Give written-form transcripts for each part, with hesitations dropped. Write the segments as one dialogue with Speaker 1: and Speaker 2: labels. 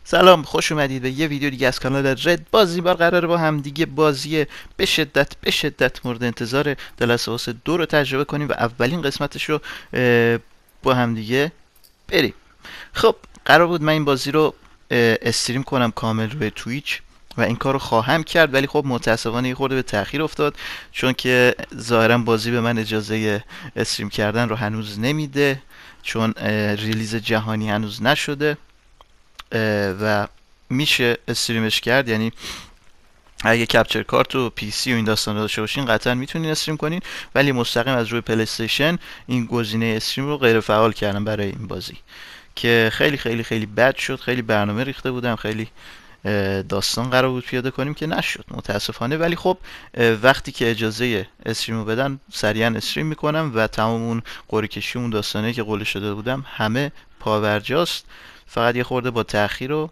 Speaker 1: سلام، خوش اومدید به یه ویدیو دیگه از کانال رد بازی. بار قراره با هم دیگه بازی به شدت مورد انتظار The Last of Us 2 رو تجربه کنیم و اولین قسمتش رو با هم دیگه بریم. خب قرار بود من این بازی رو استریم کنم کامل روی تویچ و این کار رو خواهم کرد، ولی خب متاسفانه یه خورده به تأخیر افتاد، چون که ظاهرا بازی به من اجازه استریم کردن رو هنوز نمیده، چون ریلیز جهانی هنوز نشده و میشه استریمش کرد. یعنی اگه کپچر کارت و پی سی و این داستان داشته باشین قطعا میتونین استریم کنین، ولی مستقیم از روی پلی استیشن این گزینه استریم رو غیر فعال کردم برای این بازی که خیلی بد شد. خیلی برنامه ریخته بودم، خیلی داستان قرار بود پیاده کنیم که نشد متاسفانه، ولی خب وقتی که اجازه استریم رو بدن سریعا استریم میکنم و تمام اون قرعه کشی اون داستانه که قولش داده بودم همه پاورجاست. فقط یه خورده با تأخیر و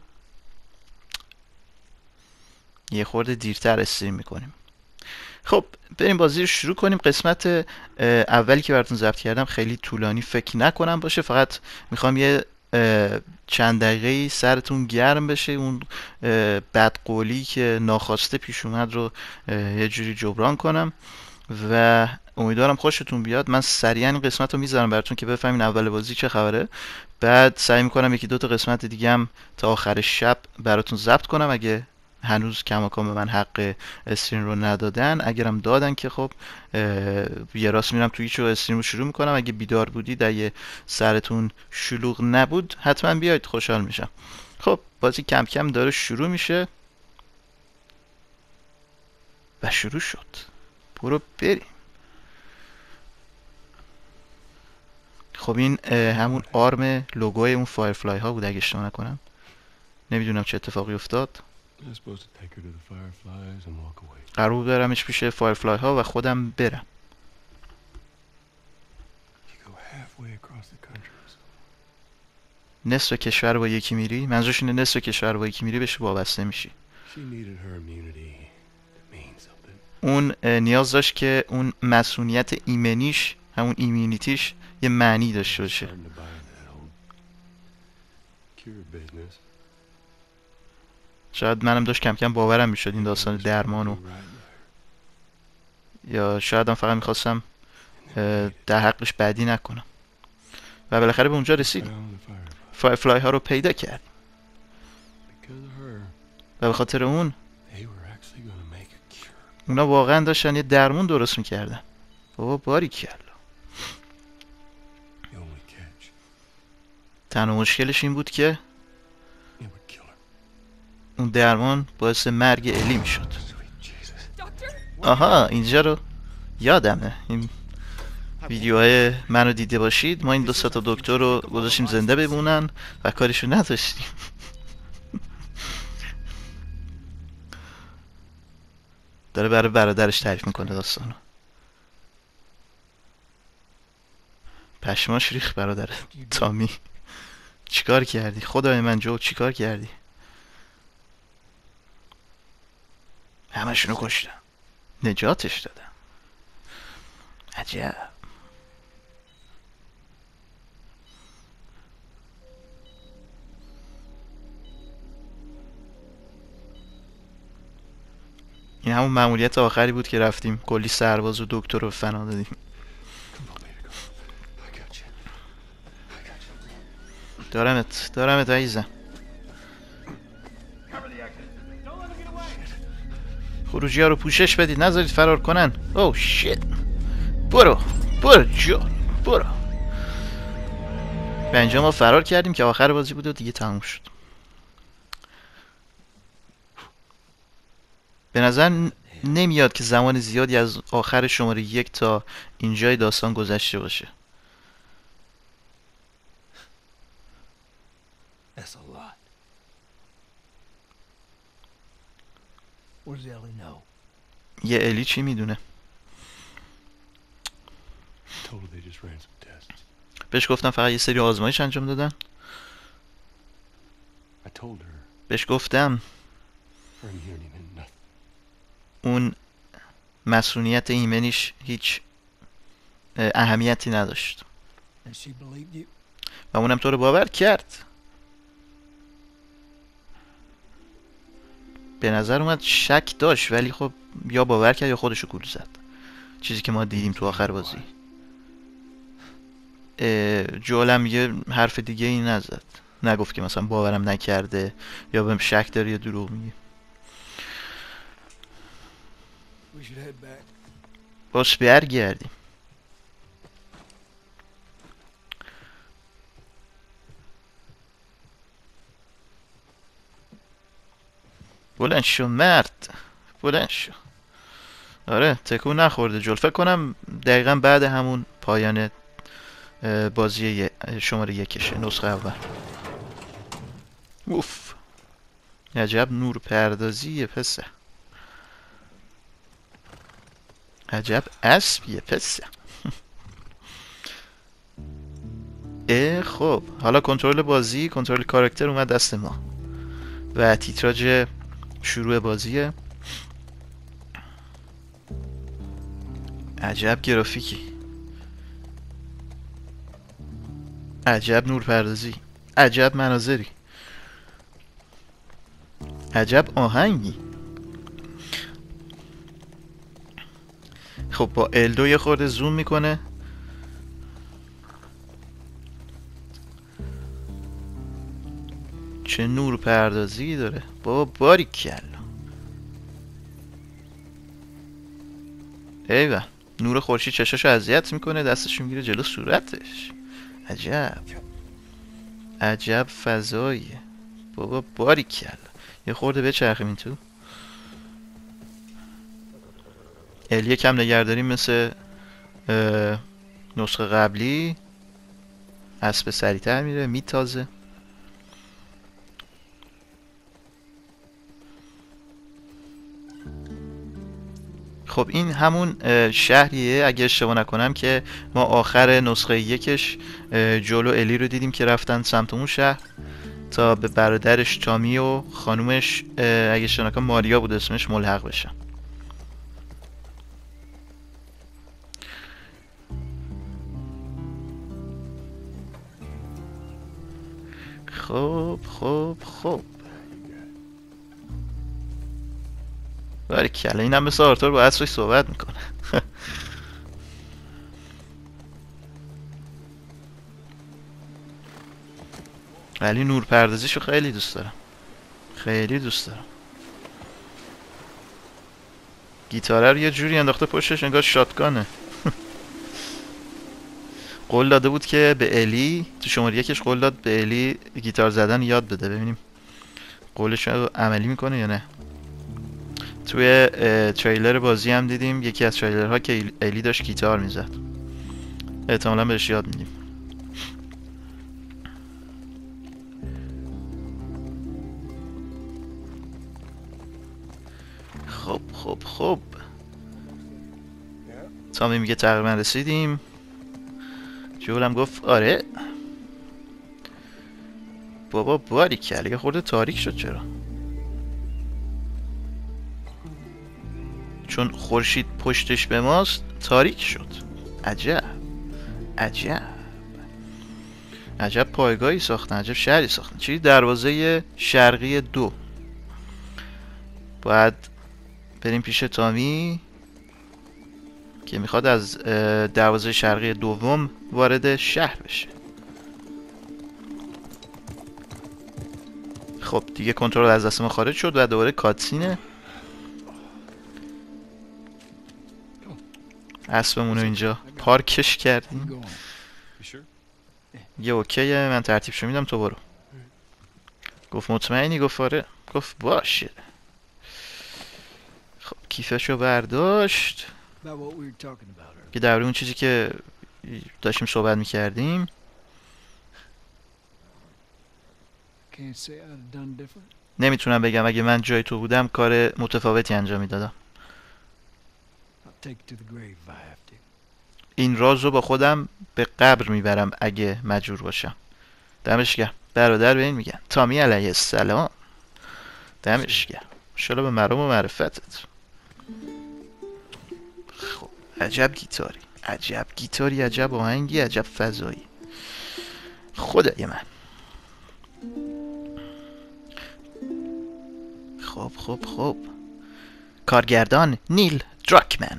Speaker 1: یه خورده دیرتر استریم میکنیم. خب بریم بازی رو شروع کنیم. قسمت اولی که براتون ضبط کردم خیلی طولانی فکر نکنم باشه، فقط میخوام یه چند دقیقه سرتون گرم بشه، اون بدقولی که ناخواسته پیش اومد رو یه جوری جبران کنم و امیدوارم خوشتون بیاد. من سریعا این قسمت رو میذارم براتون که بفهمین اول بازی چه خبره، بعد سعی میکنم یکی دو تا قسمت دیگه هم تا آخر شب براتون ضبط کنم اگه هنوز کماکان به من حق استریم رو ندادن. اگرم دادن که خب یه راست میرم تو هیچ و استریم رو شروع میکنم. اگه بیدار بودید، اگه سرتون شلوغ نبود، حتما بیاید، خوشحال میشم. خب بازی کم کم داره شروع میشه و شروع شد. برو بریم. خب این همون آرم لوگوی اون فایرفلای ها بود اگه اشتباه نکنم. نمیدونم چه اتفاقی افتاد. قرار بود برمش پیش فایرفلای ها و خودم برم. نصف کشور با یکی میری، منظورش اینه نصف کشور با یکی میری بهش وابسته میشی. اون نیاز داشت که اون مسئولیت ایمنیش، همون ایمنیتیش، یه معنی داشته باشه. شاید منم داشت کم کم باورم میشد این داستان درمانو، یا شاید هم فقط میخواستم در حقش بدی نکنم. و بالاخره به اونجا رسیدیم. فایرفلای ها رو پیدا کرد و به خاطر اونا واقعا داشتن یه درمون درست میکردن. بابا باریکلا. تنها مشکلش این بود که اون درمان باعث مرگ الی میشد. آها اینجا رو یادمه، این ویدیوهای منو دیده باشید، ما این دو تا دکتر رو گذاشتیم زنده بمونن و کارشو نداشتیم. داره برای برادرش تعریف میکنه داستانو. پشماش ریخ برادر تامی. چیکار کردی خدای من جو؟ چیکار کردی؟ همشونو کشتم، نجاتش دادم. عجب. این همون مأموریت آخری بود که رفتیم کلی سرباز و دکتر رو فنا دادیم. دارمت عزیزم. خروجی ها رو پوشش بدید، نذارید فرار کنن. اوه شیت. برو جان برو. به اینجا ما فرار کردیم که آخر بازی بود و دیگه تموم شد. به نظر نمیاد که زمان زیادی از آخر شماره 1 تا اینجای داستان گذشته باشه. یه الی چی میدونه؟ بهش گفتم فقط یه سری آزمایش انجام دادن. بهش گفتم اون مسئولیت ایمنیش هیچ اهمیتی نداشت و اونم تو رو باور کرد. به نظر اومد شک داشت، ولی خب یا باور کرد یا خودشو گول زد. چیزی که ما دیدیم تو آخر بازی. جولم یه حرف دیگه ای نزد، نگفت که مثلا باورم نکرده یا بهم شک داره یا دروغ میگه. باش برگردیم. بلند شو مرد، بلند شو. آره تکون نخورده جول. فکر کنم دقیقا بعد همون پایان بازی شماره یکشه، نسخه اول. اوف، عجب نور پردازیه پسه، عجب اسبیه پسه. خب حالا کنترل بازی، کنترل کاراکتر اومد دست ما و تیتراژ شروع بازیه. عجب گرافیکی، عجب نورپردازی، عجب مناظری، عجب آهنگی. خب با L2 یه خورده زوم میکنه. چه نور پردازی داره بابا، باریکلا. ایوه، نور خورشید چشاشو اذیت میکنه، دستش میگیره جلو صورتش. عجب عجب فضاییه بابا، باریکلا. یه خورده بچرخیم این تو. الیه کم نگهداریم مثل نسخه قبلی. اسب سریعتر میره، میتازه. خب این همون شهریه اگه اشتباه نکنم که ما آخر نسخه یکش جولو الی رو دیدیم که رفتن سمت اون شهر تا به برادرش تامی و خانومش اگه اشتباه نکنم ماریا بود اسمش ملحق بشن. خب باریکلا، این هم مثل آرتور با عصرش صحبت میکنه. ولی نور پردازیشو خیلی دوست دارم، خیلی دوست دارم. گیتاره رو یه جوری انداخته پشتش انگار شاتگانه. قول داده بود که به الی تو شماره یکش قول داد به الی گیتار زدن یاد بده، ببینیم قولش رو عملی میکنه یا نه. توی تریلر بازی هم دیدیم، یکی از تریلرها که الی داشت گیتار میزد، احتمالا بهش یاد میدیم. خب تامی میگه تقریبا رسیدیم. جولم گفت آره. بابا باریکلا، یه خورده تاریک شد. چرا؟ چون خورشید پشتش به ماست تاریک شد. عجب عجب پایگاهی ساختن، عجب شهری ساختن. چی؟ دروازه شرقی 2. باید بریم پیش تامی که میخواد از دروازه شرقی دوم وارد شهر بشه. خب دیگه کنترل از دست ما خارج شد و دوباره کاتسینه. اسبمون رو اینجا پارکش کردیم. یه اوکیه، من ترتیبشو میدم تو برو. گفت مطمئنی؟ گفت آره. گفت باشه. خب کیفشو برداشت که درباره اون چیزی که داشتیم صحبت میکردیم. نمیتونم بگم اگه من جای تو بودم کار متفاوتی انجام میدادم. این راز رو با خودم به قبر میبرم اگه مجبور باشم. دمش گرم. برادر به این میگن تامی علیه السلام. دمش گرم. انشالله به مرام و معرفتت. خب عجب گیتاری، عجب آهنگی، عجب فضایی. خدای من. خب کارگردان نیل دراکمن.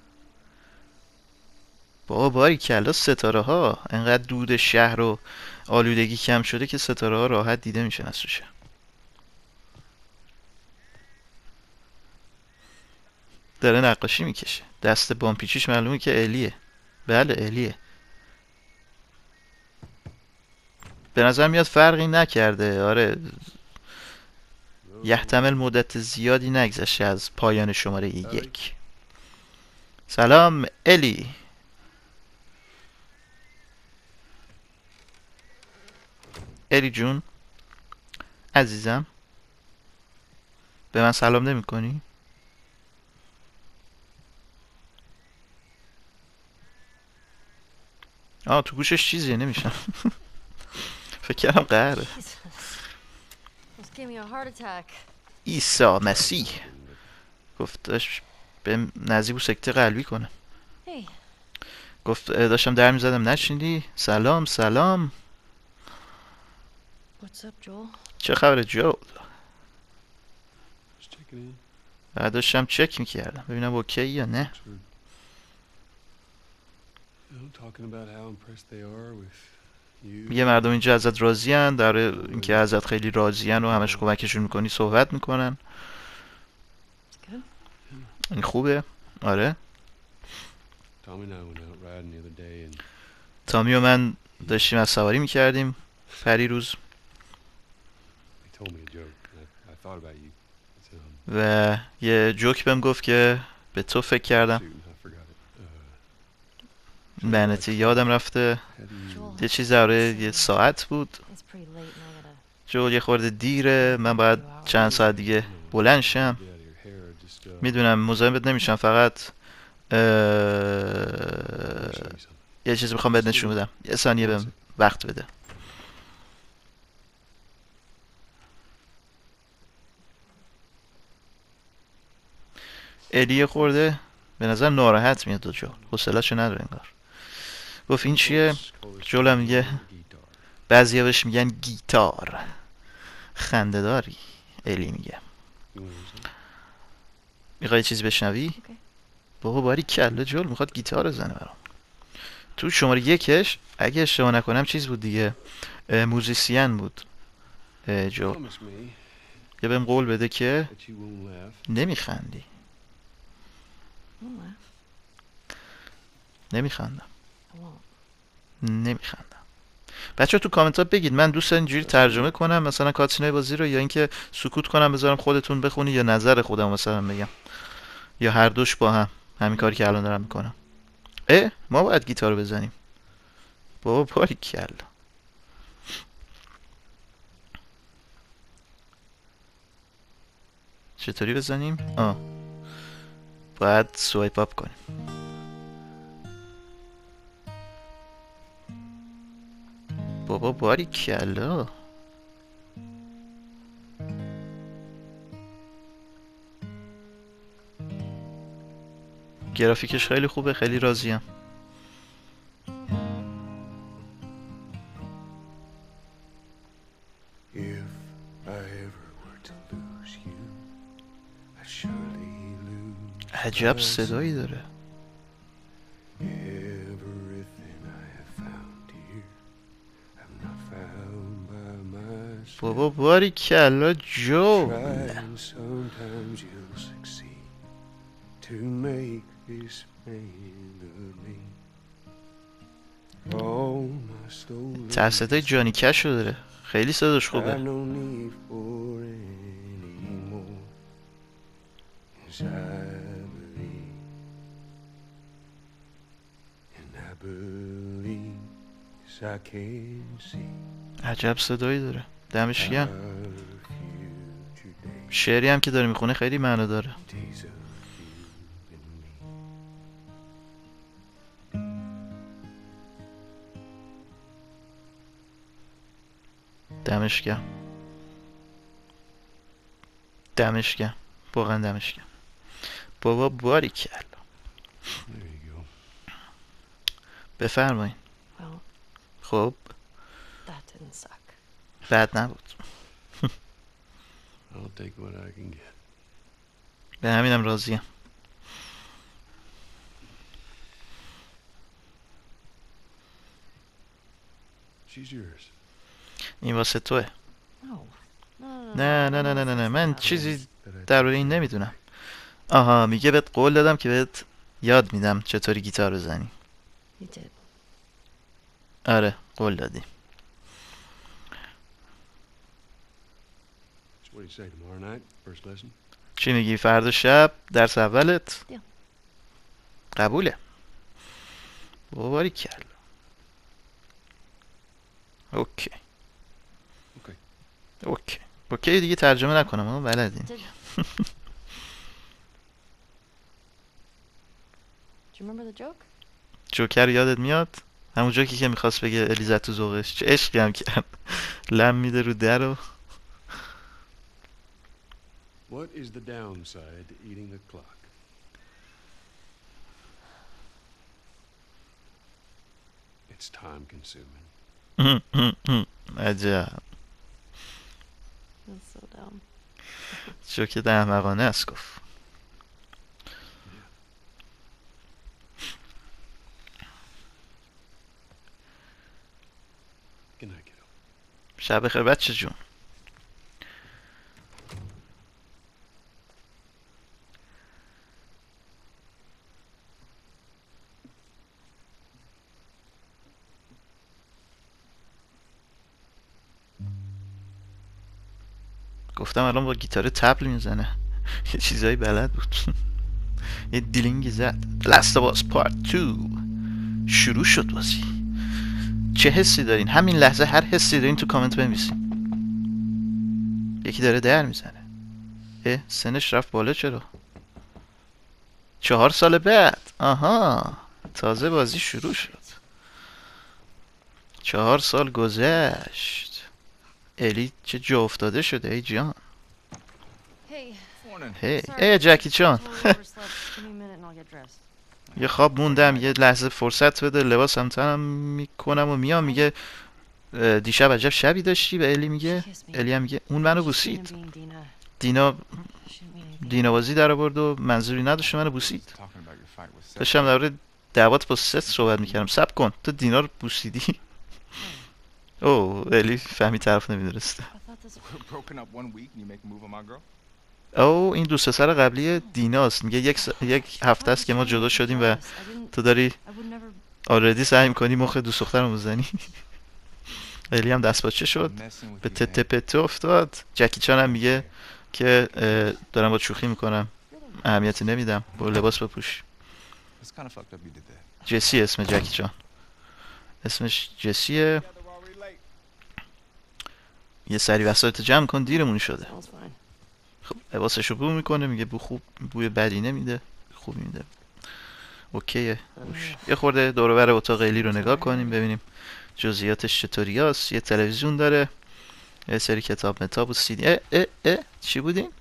Speaker 1: بابا باریکلا ستاره ها، انقدر دود شهر و آلودگی کم شده که ستاره ها راحت دیده میشن از روشه. داره نقاشی میکشه، دست بامپیچیش معلومه که الیه. بله الیه. به نظر میاد فرقی نکرده. آره یحتمل مدت زیادی نگذشته از پایان شماره 1. سلام الی. الی جون عزیزم، به من سلام نمی کنی؟ تو گوشش چیزیه نمیشم. فکر کردم قهره. عیسی مسیح گفتش به نزدیک بود سکته قلبی کنه. گفت داشتم در میزدم نشنیدی؟ سلام. چه خبره جول؟ بعد داشتم چک میکردم ببینم اوکی یا نه. میگه مردم اینجا ازت راضین، در اینکه ازت خیلی راضین و همش کمکشون میکنی صحبت میکنن. این خوبه. آره تامی و من داشتیم از سواری میکردیم پریروز و یه جوک بهم گفت که به تو فکر کردم. لعنتی یادم رفته یه چیز داره. یه ساعت بود جول، یه خورده دیره، من باید چند ساعت دیگه بلند شم. میدونم مزاحمت نمیشم، فقط یه چیزی میخوام بهت نشون بدم. یه ثانیه بهم وقت بده. الی خورده به نظر ناراحت میاد دو جول، حوصله‌شو نداره انگار. گفت این چیه؟ جولم میگه بعضیا بهش میگن گیتار. خنده داری الی میگه. میخوای چیزی بشنوی؟ بابا باری کله جول میخواد گیتار بزنه برام. تو شماره 1 اگه اشتباه نکنم چیز بود دیگه، موزیسین بود جول. یه بهم قول بده که نمیخندی. نمیخندم. بچه تو کامنت ها بگید من دوست دارم اینجوری ترجمه کنم مثلا کاتسینای بازی رو، یا اینکه سکوت کنم بذارم خودتون بخونی، یا نظر خودم مثلا بگم، یا هر دوش با هم. همین کاری که الان دارم میکنم. ما باید گیتار بزنیم. بابا پاری کلا. چطوری بزنیم؟ باید سوایپ اپ کنیم. بابا باری کلا. گرافیکش خیلی خوبه، خیلی راضیم. عجب صدایی داره. بابا باری کلا جو. صدای جانی کش رو داره، خیلی صداش خوبه. عجب صدایی داره، دمش گرم. شعری هم که داره میخونه خیلی معنی داره. دمش گرم. واقعا دمش گرم. بابا باریکلا. بفرمایین. خب بد نبود.
Speaker 2: I'll take what I can get.
Speaker 1: به همینم راضیم.
Speaker 2: She's yours.
Speaker 1: این واسه توه.
Speaker 3: No. No, no, no.
Speaker 1: نه نه نه نه نه نه من
Speaker 2: Promise
Speaker 1: چیزی
Speaker 2: that I
Speaker 1: درباره
Speaker 2: take
Speaker 1: این
Speaker 2: care of
Speaker 1: نمیدونم. آها میگه بهت قول دادم که بهت یاد میدم چطوری گیتار بزنی.
Speaker 3: You did.
Speaker 1: آره قول دادی.
Speaker 2: So what do you say, tomorrow night, first lesson?
Speaker 1: چی میگی فردا شب درس اولت؟
Speaker 3: دیو.
Speaker 1: قبوله. باری کل. اوکی.
Speaker 2: اوکی.
Speaker 1: اوکی. اوکی دیگه ترجمه نکنم اما بلدین.
Speaker 3: Did. Do you remember the joke?
Speaker 1: جوکر یادت میاد؟ همون جوکی که میخواست بگه الیزت تو ذوقش چه عشقی هم کرد. لم میده رو در و
Speaker 2: What is the downside to eating the clock? It's time consuming.
Speaker 1: عجب.
Speaker 3: That's so dumb.
Speaker 1: جوک احمقانه است گفت.
Speaker 2: Good night, kiddo.
Speaker 1: شب بخیر بچه جون. گفتم الان با گیتار تبل میزنه. یه چیزایی بلد بود. یه دیلینگی زد. Last of Us Part 2 شروع شد بازی. چه حسی دارین؟ همین لحظه هر حسی دارین تو کامنت بنویسین. یکی داره در میزنه. سنش رفت بالا چرا؟ 4 سال بعد. آها تازه بازی شروع شد. 4 سال گذشت. الی چه جا افتاده شده ای جان.
Speaker 3: Hey.
Speaker 1: هی
Speaker 3: Sorry.
Speaker 1: ای جکی چان.
Speaker 3: Totally overslept. Give me a minute and I'll get dressed.
Speaker 1: یه خواب موندم یه لحظه فرصت بده لباسم تنم میکنم و میام میگه دیشب عجب شبی داشتی و الی میگه
Speaker 3: She kissed me.
Speaker 1: الی هم میگه اون منو
Speaker 3: She
Speaker 1: بوسید.
Speaker 3: shouldn't have been Dina.
Speaker 1: دینا
Speaker 3: Shouldn't mean anything.
Speaker 1: دینوازی در آورد و منظوری نداشت منو بوسید.
Speaker 4: Talking about your fight with Seth.
Speaker 1: داشتم در مورد دعوات با ست صحبت میکردم. صبر کن تو دینا رو بوسیدی؟ اوه الی فهمی طرف نمیدونسته.
Speaker 3: I thought this
Speaker 4: We're broken up 1 week and you make a move on my girl?
Speaker 1: او این دوست پسر قبلی دیناست. میگه یک هفته است که ما جدا شدیم و تو داری
Speaker 3: I would never.
Speaker 1: آردی سعی میکنی مخ دوست دخترم بزنی. الی هم دست باچه شد
Speaker 4: I'm messing with
Speaker 1: به
Speaker 4: you,
Speaker 1: تته
Speaker 4: man.
Speaker 1: پته افتاد. جکی چان هم میگه که دارم با شوخی میکنم اهمیتی نمیدم برو لباس بپوش.
Speaker 4: It's kind of fucked up you did that.
Speaker 1: جسی اسم جکی چان. اسمش جسیه. یه سری وسایلت جمع کن دیرمون شده.
Speaker 3: Smells fine.
Speaker 1: خب لباسشو بو میکنه میگه بو خوب بوی بدی نمیده خوب میده. اوکیه بوش. یه خورده دور و بر اتاق الی رو نگاه کنیم ببینیم جزئیاتش چطوریاست. یه تلویزیون داره یه سری کتاب متاب و سیدی. چی بودین؟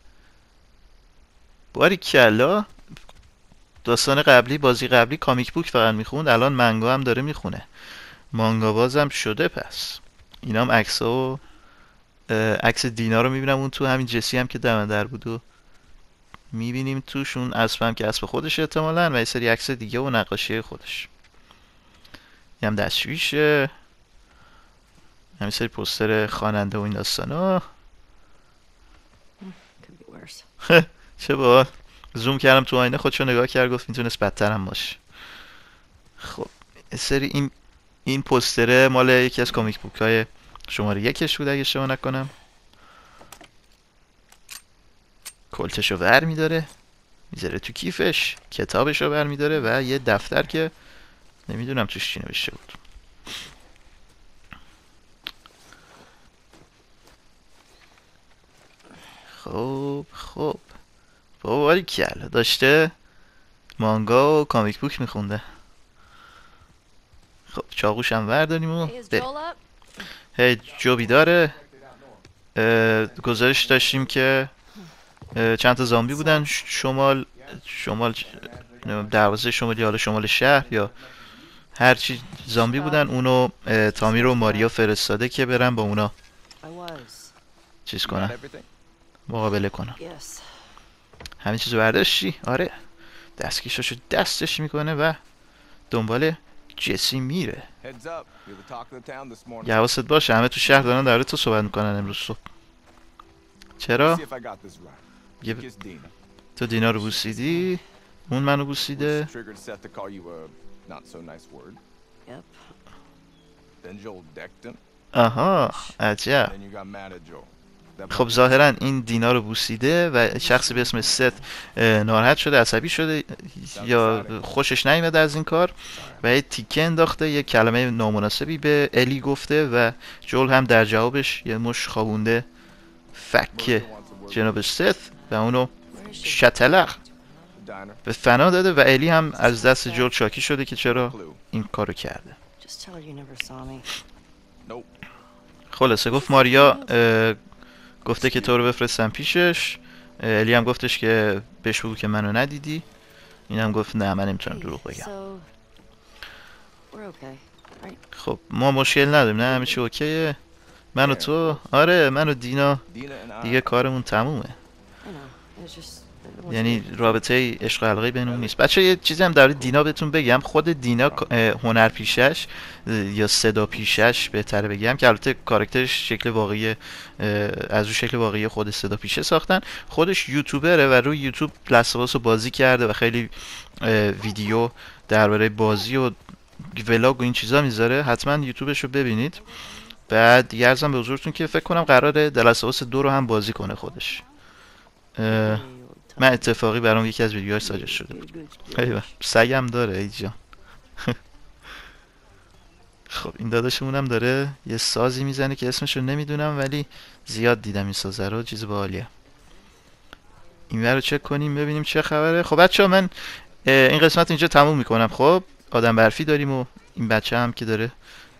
Speaker 1: باریکلا. داستان قبلی بازی قبلی کامیک بوک فقط میخوند الان منگا هم داره میخونه. مانگا بازم شده پس. اینام عکس‌ها و عکس دینا رو میبینم اون تو همین جسی هم که دم در بود و میبینیم توش اون اسب هم که اسب خودش احتمالاً و یه سری عکس دیگه و نقاشی خودش. یه هم دستشویشه. همین سری پوستر خواننده و این داستانا.
Speaker 3: Could be worse.
Speaker 1: چه باحال. زوم کردم تو آینه خودشو نگاه کرد گفت میتونست بدتر هم باشه. خب یه سری این پوستره مال یکی از کامیک بوک های شماره 1 بود اگه اشتباه نکنم. کلتشو ور میداره میذاره تو کیفش. کتابشو ور میداره و یه دفتر که نمیدونم توش چی نوشته بود. خب بابا باریکلا داشته مانگا و کامیک بوک میخونده. خب چاقوش هم ورداریم و
Speaker 3: Hey, is Joel up?
Speaker 1: هی جو بیداره. گزارش داشتیم که چند تا زامبی بودن شمال دروازه شمالی حالا شمال شهر یا هرچی زامبی بودن. اونو تامیر و ماریا فرستاده که برن با اونا
Speaker 3: I was.
Speaker 1: چیز
Speaker 4: You got
Speaker 1: کنن.
Speaker 4: everything?
Speaker 1: مقابله کنن.
Speaker 3: Yes.
Speaker 1: همین چیزو برداشتی؟ آره. دستکشاشو دستش میکنه و دنبال جسی میره.
Speaker 4: Heads up. You're the talk of the town this morning.
Speaker 1: یه حواست باشه، همه تو شهر دارن در تو صحبت میکنن امروز صبح. چرا؟
Speaker 4: See if I got this right.
Speaker 1: یه
Speaker 4: Kiss Dina.
Speaker 1: تو دینا رو بوسیدی، اون منو بوسیده.
Speaker 4: Which triggered Seth to call you a not so nice word.
Speaker 3: Yep.
Speaker 4: Then Joel decked him.
Speaker 1: آها عجب.
Speaker 4: Then you got mad at Joel. That
Speaker 1: خب
Speaker 4: brought-
Speaker 1: ظاهرا این دینا رو بوسیده و شخصی به اسم ست ناراحت شده، عصبی شده یا خوشش نیومده از این کار و یه تیکه انداخته، یه کلمه نامناسبی به الی گفته و جول هم در جوابش یه مش خوابونده فک جناب ست و اونو
Speaker 3: Where is she?
Speaker 1: شتلق
Speaker 4: The diner.
Speaker 1: به فنا داده و الی هم از دست جول شاکی شده که چرا
Speaker 4: Clue.
Speaker 1: این کارو کرده.
Speaker 3: Just tell her you never saw me.
Speaker 4: Nope.
Speaker 1: خلاصه گفت ماریا گفته که تو رو بفرستم پیشش. الی هم گفتش که بهش بگو که منو ندیدی. این هم گفت نه من نمیتونم دروغ بگم.
Speaker 3: So, we're okay, right?
Speaker 1: خب ما مشکل نداریم، نه همه چی اوکیه. من و تو، آره من و دینا
Speaker 4: Dina and I.
Speaker 1: دیگه کارمون تمومه.
Speaker 3: I know. It was just. I want
Speaker 1: یعنی
Speaker 3: you to-
Speaker 1: رابطه عشق حلقه‌ای بینمون نیست. بچه یه چیزی هم در مورد دینا بهتون بگم. خود دینا هنر پیشش یا صدا پیشش بهتره بگم که البته کاراکترش شکل واقعی از رو شکل واقعی خود صدا پیشه ساختن. خودش یوتیوبره و روی یوتیوب لسواس رو بازی کرده و خیلی ویدیو درباره بازی و ولاگ و این چیزا میذاره. حتما یوتیوبش رو ببینید. بعد دیگه ارزم به حضورتون که فکر کنم قراره دلسواس 2 رو هم بازی کنه خودش. من اتفاقی برام یکی از ویدیوهاش ساجد شده بود. ایوه سگم داره ایجا. خب این داداشمون هم داره یه سازی میزنه که اسمش رو نمیدونم ولی زیاد دیدم این سازه رو، چیز باحالیه. این رو چک کنیم ببینیم چه خبره. خب بچه ها من این قسمت اینجا تموم میکنم. خب آدم برفی داریم و این بچه هم که داره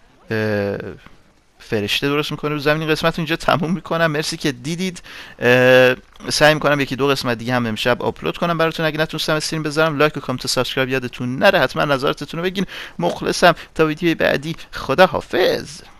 Speaker 1: فرشته درست میکنه رو زمین. قسمت رو اینجا تموم میکنم. مرسی که دیدید. سعی میکنم 1-2 قسمت دیگه هم امشب آپلود کنم براتون. اگه نتونستم استریم بذارم لایک و کامنت و سابسکرایب یادتون نره. حتما نظراتتون رو بگین. مخلصم تا ویدیوی بعدی. خدا حافظ.